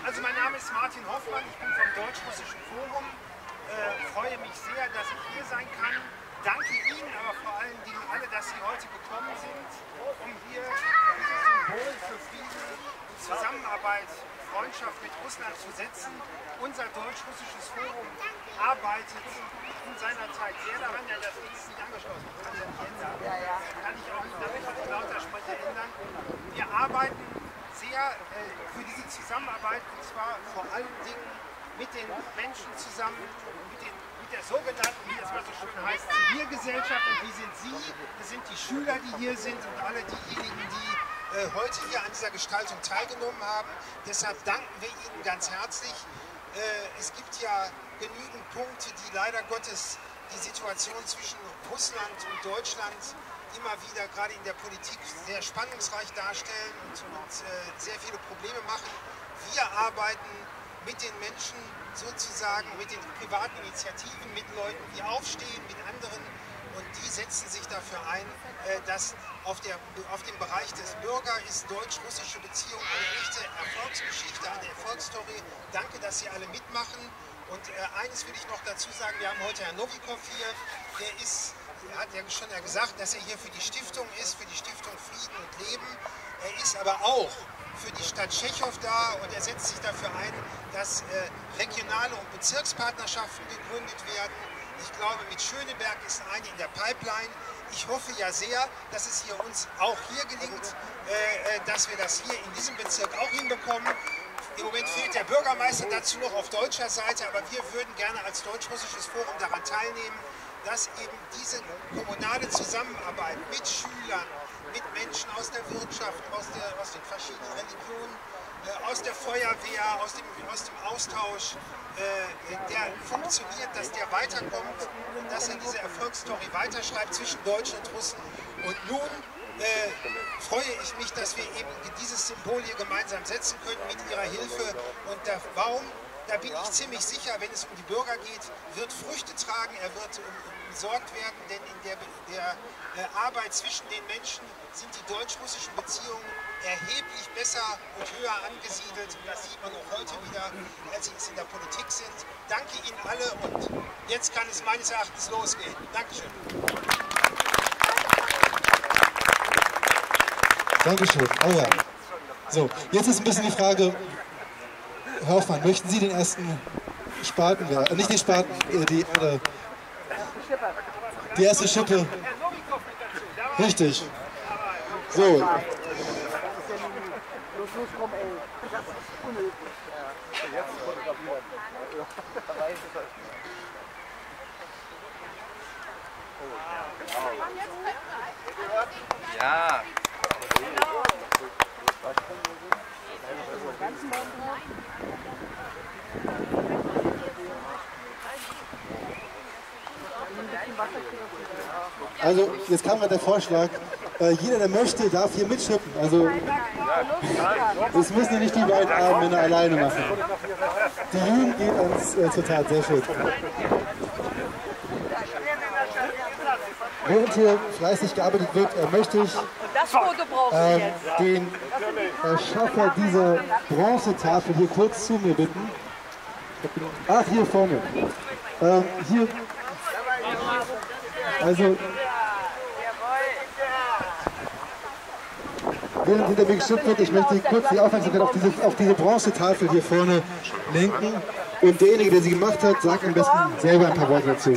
Also mein Name ist Martin Hoffmann, ich bin vom Deutsch-Russischen Forum. Freue mich sehr, dass ich hier sein kann. Danke Ihnen, aber vor allen Dingen alle, dass Sie heute gekommen sind, um hier dieses Symbol für Frieden, Zusammenarbeit, Freundschaft mit Russland zu setzen. Unser Deutsch-Russisches Forum arbeitet in seiner Zeit sehr daran, ja, das ist nicht angeschlossen, kann ich nicht ändern. Kann ich auch nicht damit auf Lautsprecher ändern. Wir arbeiten sehr für diese Zusammenarbeit, und zwar vor allen Dingen mit den Menschen zusammen, mit der sogenannten, wie es mal so schön heißt, Zivilgesellschaft. Und wie sind Sie? Das sind die Schüler, die hier sind, und alle diejenigen, die heute hier an dieser Gestaltung teilgenommen haben. Deshalb danken wir Ihnen ganz herzlich. Es gibt ja genügend Punkte, die leider Gottes die Situation zwischen Russland und Deutschland immer wieder gerade in der Politik sehr spannungsreich darstellen und sehr viele Probleme machen. Wir arbeiten mit den Menschen sozusagen, mit den privaten Initiativen, mit Leuten, die aufstehen, mit anderen, und die setzen sich dafür ein, dass auf dem Bereich des Bürgers ist deutsch-russische Beziehung eine echte Erfolgsgeschichte, eine Erfolgsstory. Danke, dass Sie alle mitmachen. Und eines will ich noch dazu sagen, wir haben heute Herrn Novikov hier, er hat ja schon gesagt, dass er hier für die Stiftung ist, für die Stiftung Frieden und Leben. Er ist aber auch für die Stadt Tschechow da, und er setzt sich dafür ein, dass regionale und Bezirkspartnerschaften gegründet werden. Ich glaube, mit Schöneberg ist eine in der Pipeline. Ich hoffe ja sehr, dass es uns auch hier gelingt, dass wir das hier in diesem Bezirk auch hinbekommen. Im Moment fehlt der Bürgermeister dazu noch auf deutscher Seite, aber wir würden gerne als Deutsch-Russisches Forum daran teilnehmen, dass eben diese kommunale Zusammenarbeit mit Schülern, mit Menschen aus der Wirtschaft, aus den verschiedenen Religionen, aus der Feuerwehr, aus dem Austausch, der funktioniert, dass der weiterkommt und dass er diese Erfolgsstory weiterschreibt zwischen Deutschen und Russen. Und nun freue ich mich, dass wir eben dieses Symbol hier gemeinsam setzen können mit Ihrer Hilfe. Und der Baum, da bin ich ziemlich sicher, wenn es um die Bürger geht, wird Früchte tragen, er wird umsorgt werden, denn in der Arbeit zwischen den Menschen sind die deutsch-russischen Beziehungen erheblich besser und höher angesiedelt. Und das sieht man auch heute wieder, als sie es in der Politik sind. Danke Ihnen alle, und jetzt kann es meines Erachtens losgehen. Dankeschön. Dankeschön. Oh ja. So, jetzt ist ein bisschen die Frage, Herr Hoffmann, möchten Sie den ersten Spaten, nicht den Spaten, die erste Schippe? Richtig. So. Ja. Also, jetzt kam gerade der Vorschlag, jeder, der möchte, darf hier mitschippen. Also, das müssen ja nicht die beiden armen Männer alleine machen. Die Jugend geht ans Zitat, sehr schön. Während hier fleißig gearbeitet wird, möchte ich den Erschaffer dieser Bronzetafel hier kurz zu mir bitten. Ach, hier vorne. Hier. Also, während hinter mir geschippt wird, ich möchte kurz die Aufmerksamkeit auf diese Bronzetafel hier vorne lenken. Und derjenige, der sie gemacht hat, sagt am besten selber ein paar Worte dazu.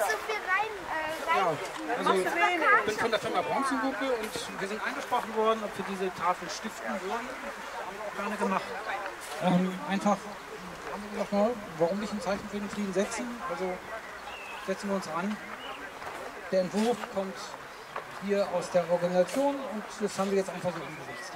Also ich bin von der Firma Bronzengruppe und wir sind angesprochen worden, ob wir diese Tafel stiften wollen. Das haben wir auch gerne gemacht. Einfach haben wir gesagt, mal, warum nicht ein Zeichen für den Frieden setzen? Also setzen wir uns ran. Der Entwurf kommt hier aus der Organisation und das haben wir jetzt einfach so umgesetzt.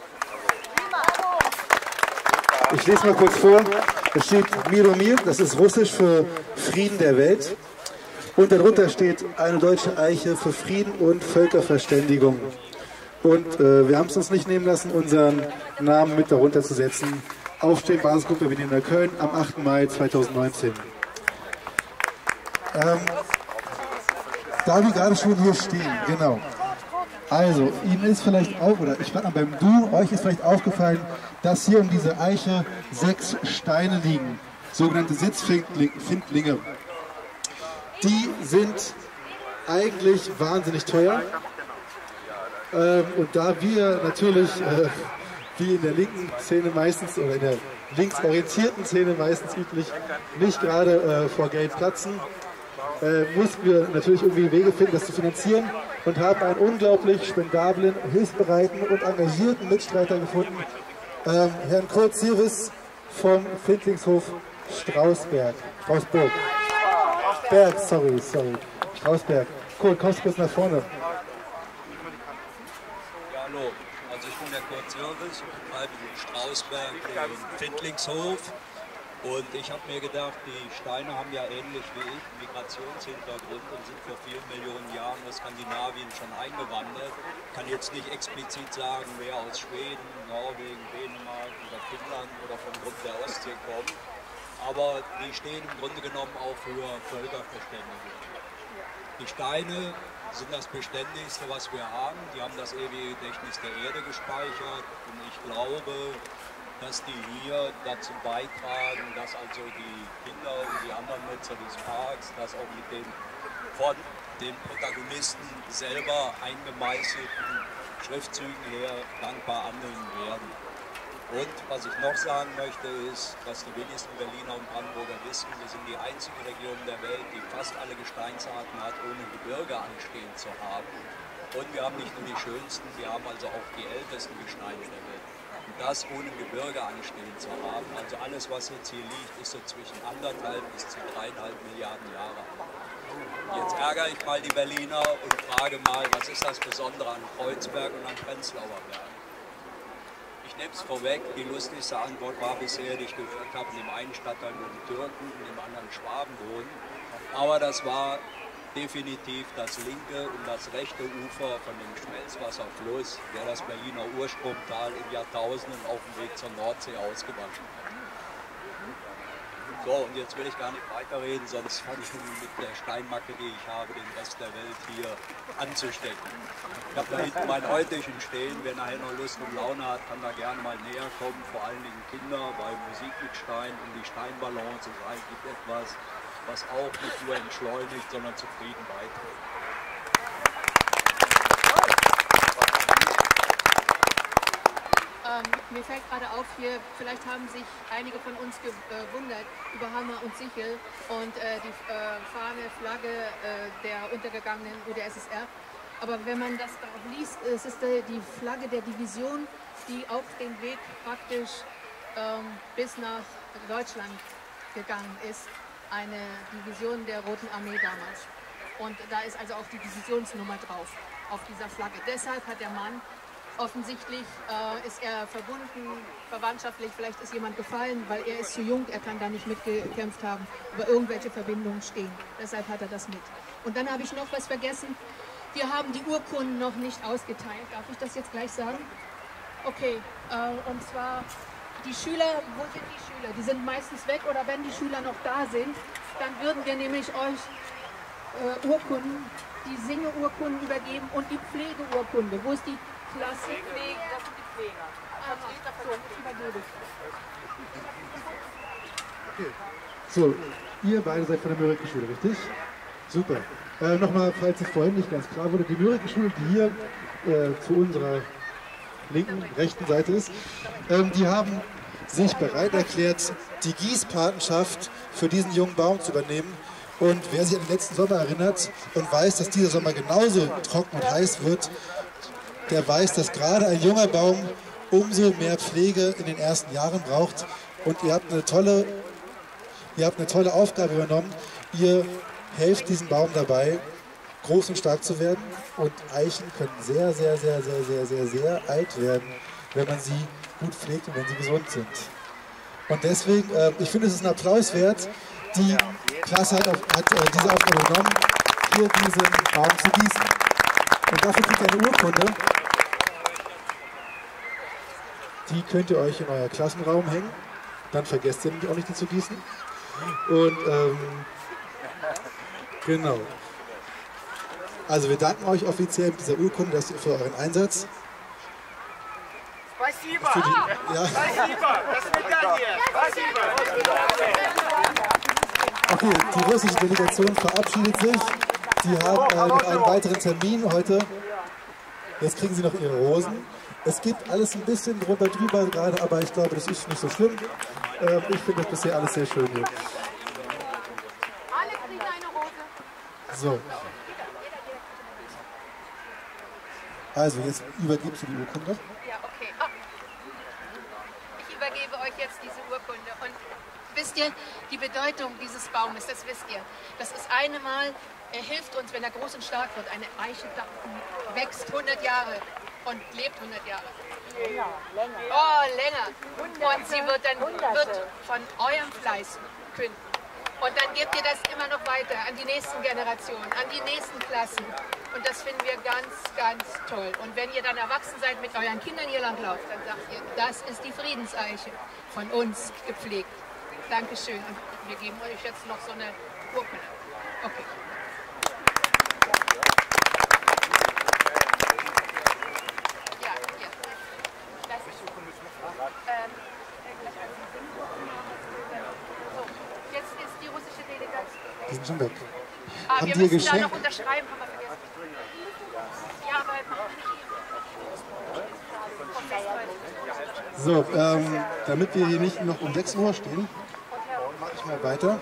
Ich lese mal kurz vor. Da steht Miromir, das ist russisch für Frieden der Welt. Und darunter steht eine deutsche Eiche für Frieden und Völkerverständigung. Und wir haben es uns nicht nehmen lassen, unseren Namen mit darunter zu setzen. Aufstehen, Basisgruppe Berliner Köln am 8. Mai 2019. Da wir gerade schon hier stehen, genau. Also, Ihnen ist vielleicht auch, oder ich frage mal beim Du, euch ist vielleicht aufgefallen, dass hier um diese Eiche 6 Steine liegen, sogenannte Sitzfindlinge. Die sind eigentlich wahnsinnig teuer. Und da wir natürlich, wie in der linken Szene meistens, oder in der linksorientierten Szene meistens üblich, nicht gerade vor Geld platzen, mussten wir natürlich irgendwie Wege finden, das zu finanzieren und haben einen unglaublich spendablen, hilfsbereiten und engagierten Mitstreiter gefunden, Herrn Kurt Sirvis vom Findlingshof Strausberg. Strausberg. Kurt, kommst du kurz nach vorne? Ja, hallo. Also ich bin der Kurt Sirvis, ich betreibe den Strausberg, den Findlingshof. Und ich habe mir gedacht, die Steine haben ja ähnlich wie ich Migrationshintergrund und sind vor vielen Millionen Jahren aus Skandinavien schon eingewandert. Ich kann jetzt nicht explizit sagen, wer aus Schweden, Norwegen, Dänemark oder Finnland oder vom Grund der Ostsee kommt. Aber die stehen im Grunde genommen auch für Völkerverständigung. Die Steine sind das Beständigste, was wir haben. Die haben das ewige Gedächtnis der Erde gespeichert. Und ich glaube, dass die hier dazu beitragen, dass also die Kinder und die anderen Nutzer des Parks das auch mit den von den Protagonisten selber eingemeißelten Schriftzügen her dankbar annehmen werden. Und was ich noch sagen möchte ist, was die wenigsten Berliner und Brandenburger wissen, wir sind die einzige Region der Welt, die fast alle Gesteinsarten hat, ohne Gebirge anstehen zu haben. Und wir haben nicht nur die schönsten, wir haben also auch die ältesten Gesteine der Welt. Und das ohne Gebirge anstehen zu haben, also alles, was jetzt hier liegt, ist so zwischen 1,5 bis zu 3,5 Milliarden Jahre alt. Jetzt ärgere ich mal die Berliner und frage mal, was ist das Besondere an Kreuzberg und an Prenzlauer Berg? Ich nehme es vorweg, die lustigste Antwort war bisher, die ich gehört habe, in dem einen Stadtteil, wo die Türken, in dem anderen Schwaben wohnen. Aber das war definitiv das linke und das rechte Ufer von dem Schmelzwasserfluss, der das Berliner Urstromtal in Jahrtausenden auf dem Weg zur Nordsee ausgewaschen hat. So, und jetzt will ich gar nicht weiterreden, sonst fange ich mit der Steinmacke, die ich habe, den Rest der Welt hier anzustecken. Ich habe da hinten mein Häutchen stehen, wer nachher noch Lust und Laune hat, kann da gerne mal näher kommen, vor allen Dingen Kinder, bei Musik mit Stein und die Steinbalance ist eigentlich etwas, was auch nicht nur entschleunigt, sondern zu Frieden beiträgt. Mir fällt gerade auf hier, vielleicht haben sich einige von uns gewundert über Hammer und Sichel und die Fahne, Flagge der untergegangenen UdSSR. Aber wenn man das da auch liest, es ist die Flagge der Division, die auf den Weg praktisch bis nach Deutschland gegangen ist. Eine Division der Roten Armee damals. Und da ist also auch die Divisionsnummer drauf, auf dieser Flagge. Deshalb hat der Mann offensichtlich, ist er verbunden, verwandtschaftlich, vielleicht ist jemand gefallen, weil er ist zu jung, er kann da nicht mitgekämpft haben, aber irgendwelche Verbindungen stehen. Deshalb hat er das mit. Und dann habe ich noch was vergessen. Wir haben die Urkunden noch nicht ausgeteilt. Darf ich das jetzt gleich sagen? Okay, und zwar die Schüler, wo sind die Schüler? Die sind meistens weg, oder wenn die Schüler noch da sind, dann würden wir nämlich euch Urkunden, die Singe-Urkunden übergeben und die Pflegeurkunde. Wo ist die Klasse? Pflege, das sind die Pfleger. So, ich übergebe. Okay. So, ihr beide seid von der Mörike-Schule, richtig? Super. Nochmal, falls es vorhin nicht ganz klar wurde, die Mörike-Schule, die hier zu unserer rechten Seite ist, die haben sich bereit erklärt, die Gießpatenschaft für diesen jungen Baum zu übernehmen. Und wer sich an den letzten Sommer erinnert und weiß, dass dieser Sommer genauso trocken und heiß wird, der weiß, dass gerade ein junger Baum umso mehr Pflege in den ersten Jahren braucht. Und ihr habt eine tolle Aufgabe übernommen. Ihr helft diesem Baum dabei, groß und stark zu werden. Und Eichen können sehr, sehr, sehr, sehr, sehr, sehr, sehr alt werden, wenn man sie gut pflegt und wenn sie gesund sind. Und deswegen, ich finde, es ist ein Applaus wert. Die Klasse hat diese Aufgabe genommen, hier diesen Baum zu gießen. Und dafür kriegt ihr eine Urkunde. Die könnt ihr euch in euer Klassenraum hängen. Dann vergesst ihr nämlich auch nicht, die zu gießen. Und genau. Also wir danken euch offiziell mit dieser Urkunde für euren Einsatz. Спасибо! Ja. Спасибо! До свидания! Спасибо! Okay, die russische Delegation verabschiedet sich. Sie haben noch einen weiteren Termin heute. Jetzt kriegen sie noch ihre Rosen. Es gibt alles ein bisschen drunter drüber gerade, aber ich glaube, das ist nicht so schlimm. Ich finde das bisher alles sehr schön hier. Alle kriegen eine Rose. So. Also, jetzt übergibst du die Urkunde. Ja, okay. Oh. Ich übergebe euch jetzt diese Urkunde. Und wisst ihr, die Bedeutung dieses Baumes, das wisst ihr. Das ist einmal, er hilft uns, wenn er groß und stark wird. Eine Eiche wächst 100 Jahre und lebt 100 Jahre. Länger. Oh, länger. Und sie wird dann von eurem Fleiß künden. Und dann gebt ihr das immer noch weiter an die nächsten Generationen, an die nächsten Klassen. Und das finden wir ganz, ganz toll. Und wenn ihr dann erwachsen seid, mit euren Kindern hier langlauft, dann sagt ihr, das ist die Friedenseiche, von uns gepflegt. Dankeschön. Und wir geben euch jetzt noch so eine Urkunde. Okay. Ja, hier. Das ist so, jetzt ist die russische Delegation. Die sind schon weg. Ah, Haben wir die müssen geschenkt? da noch unterschreiben, haben wir vergessen. Ja, aber So, damit wir hier nicht noch um 6 Uhr stehen, mache ich mal weiter.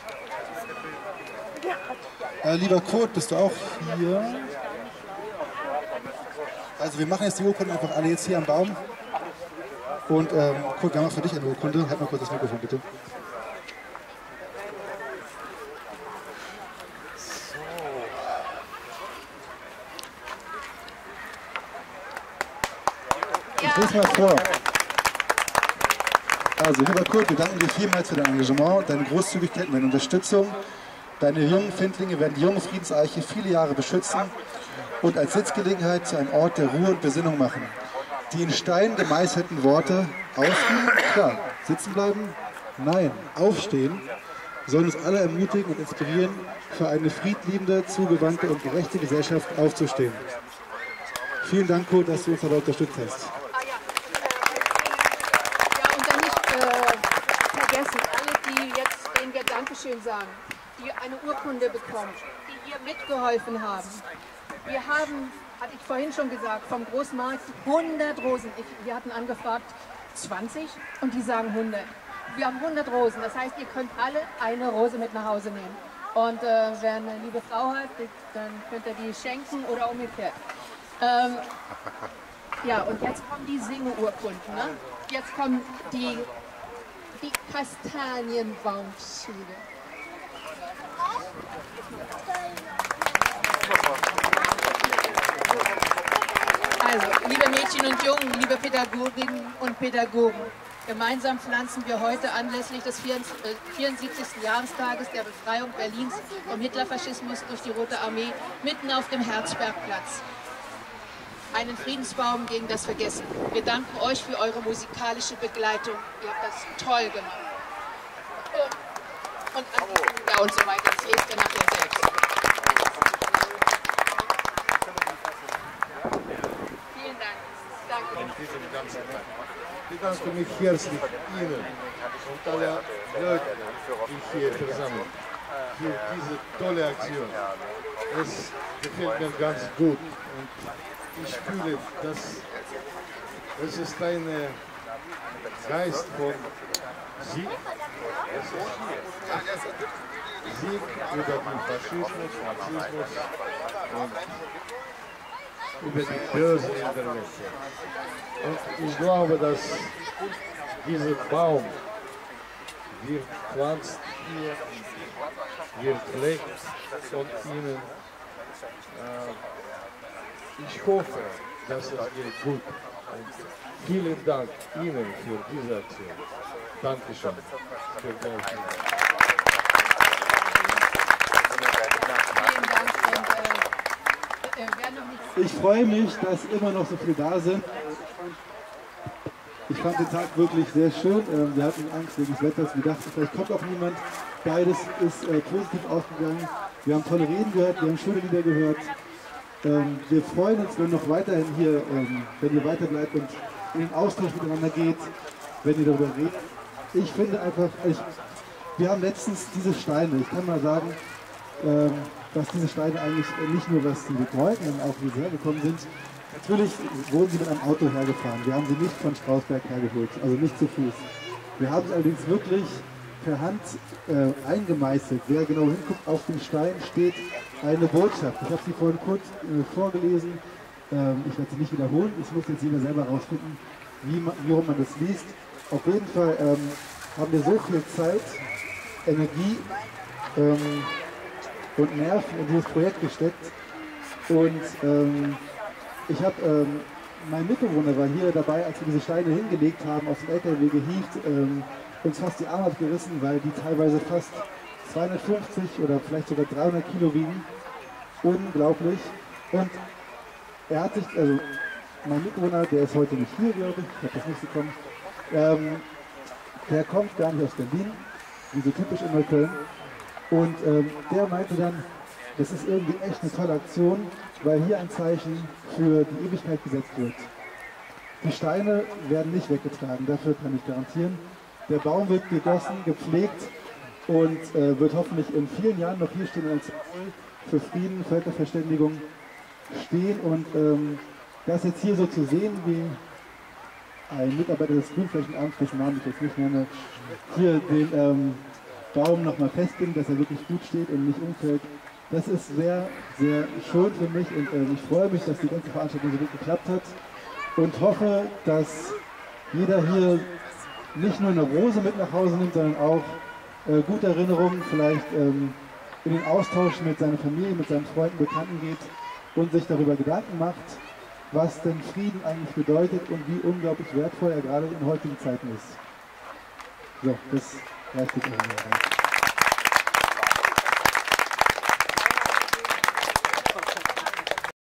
Lieber Kurt, bist du auch hier? Also wir machen jetzt die Urkunden einfach alle jetzt hier am Baum. Und Kurt, wir haben auch für dich eine Urkunde. Halt mal kurz das Mikrofon, bitte. Ich lese mal vor. Also, lieber Kurt, wir danken dir vielmals für dein Engagement, deine Großzügigkeit und deine Unterstützung. Deine jungen Findlinge werden die junge Friedenseiche viele Jahre beschützen und als Sitzgelegenheit zu einem Ort der Ruhe und Besinnung machen. Die in Stein gemeißelten Worte ausüben, klar, sitzen bleiben, nein, aufstehen, sollen uns alle ermutigen und inspirieren, für eine friedliebende, zugewandte und gerechte Gesellschaft aufzustehen. Vielen Dank, Kurt, dass du uns dabei unterstützt hast. Dankeschön sagen, die eine Urkunde bekommen, die hier mitgeholfen haben. Wir haben, hatte ich vorhin schon gesagt, vom Großmarkt 100 Rosen. Wir hatten angefragt 20 und die sagen 100. Wir haben 100 Rosen, das heißt, ihr könnt alle eine Rose mit nach Hause nehmen. Und wer eine liebe Frau hat, dann könnt ihr die schenken oder umgekehrt. Ja, und jetzt kommen die Singeurkunden. Ne? Jetzt kommen die Kastanienbaumschule. Also, liebe Mädchen und Jungen, liebe Pädagoginnen und Pädagogen, gemeinsam pflanzen wir heute anlässlich des 74. Jahrestages der Befreiung Berlins vom Hitlerfaschismus durch die Rote Armee mitten auf dem Herzbergplatz einen Friedensbaum gegen das Vergessen. Wir danken euch für eure musikalische Begleitung. Ihr habt das toll gemacht. Und ja und so weiter. Das lest ihr nachher selbst. Vielen Dank. Danke. Ich bedanke mich herzlich Ihnen und alle Leute, die hier versammelt, für diese tolle Aktion. Es gefällt mir ganz gut. Und ich fühle, dass es ist ein Geist von Sieg. Sieg über den Faschismus, Nazismus und über die Bösen in der Welt. Und ich glaube, dass dieser Baum wird pflanzt hier, wird pflegt von Ihnen. Ich hoffe, dass es geht gut. Und vielen Dank Ihnen für diese Aktion. Dankeschön für die Aufmerksamkeit. Vielen Dank. Ich freue mich, dass immer noch so viele da sind. Ich fand den Tag wirklich sehr schön. Wir hatten Angst wegen des Wetters. Wir dachten, vielleicht kommt auch niemand. Beides ist positiv ausgegangen. Wir haben tolle Reden gehört, wir haben schöne Lieder gehört. Wir freuen uns, wenn noch weiterhin hier, wenn ihr weiter bleibt und in den Austausch miteinander geht, wenn ihr darüber redet. Ich finde einfach, wir haben letztens diese Steine, ich kann mal sagen, dass diese Steine eigentlich nicht nur was sie bedeuten, sondern auch wie sie hergekommen sind. Natürlich wurden sie mit einem Auto hergefahren, wir haben sie nicht von Strausberg hergeholt, also nicht zu Fuß. Wir haben sie allerdings wirklich per Hand eingemeißelt. Wer genau hinguckt, auf dem Stein steht eine Botschaft. Ich habe sie vorhin kurz vorgelesen, ich werde sie nicht wiederholen, ich muss jetzt jeder selber rausfinden, warum man das liest. Auf jeden Fall haben wir so viel Zeit, Energie und Nerven in dieses Projekt gesteckt. Und ich habe, mein Mitbewohner war hier dabei, als wir diese Steine hingelegt haben, aus dem LKW gehievt, uns fast die Arme abgerissen, weil die teilweise fast 250 oder vielleicht sogar 300 Kilo wiegen. Unglaublich. Und er hat sich, also mein Mitbewohner, der ist heute nicht hier, glaube ich habe das nicht bekommen, der kommt gar nicht aus Berlin, wie so typisch in Neukölln. Und der meinte dann, das ist irgendwie echt eine tolle Aktion, weil hier ein Zeichen für die Ewigkeit gesetzt wird. Die Steine werden nicht weggetragen, dafür kann ich garantieren. Der Baum wird gegossen, gepflegt und wird hoffentlich in vielen Jahren noch hier stehen als Symbol für Frieden, Völkerverständigung stehen. Und das jetzt hier so zu sehen, wie ein Mitarbeiter des Grünflächenamts, dessen Namen ich jetzt nicht nenne, hier den Baum nochmal festlegen, dass er wirklich gut steht und nicht umfällt. Das ist sehr, sehr schön für mich und ich freue mich, dass die ganze Veranstaltung so gut geklappt hat und hoffe, dass jeder hier nicht nur eine Rose mit nach Hause nimmt, sondern auch gute Erinnerungen, vielleicht in den Austausch mit seiner Familie, mit seinen Freunden, Bekannten geht und sich darüber Gedanken macht, was denn Frieden eigentlich bedeutet und wie unglaublich wertvoll er gerade in heutigen Zeiten ist. So, das reicht jetzt auch.